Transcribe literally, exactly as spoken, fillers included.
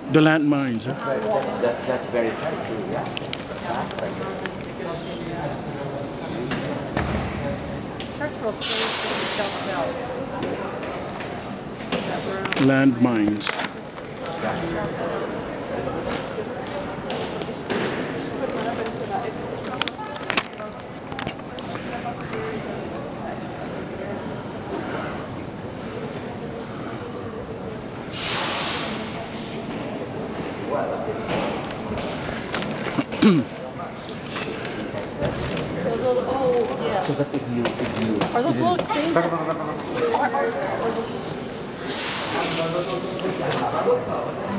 The landmines. Huh? That's, that, that's very true, yeah. Church World Series dump bells. Landmines. Those little, oh, yes. So that if you, if you... Are those little things? Are, are, are,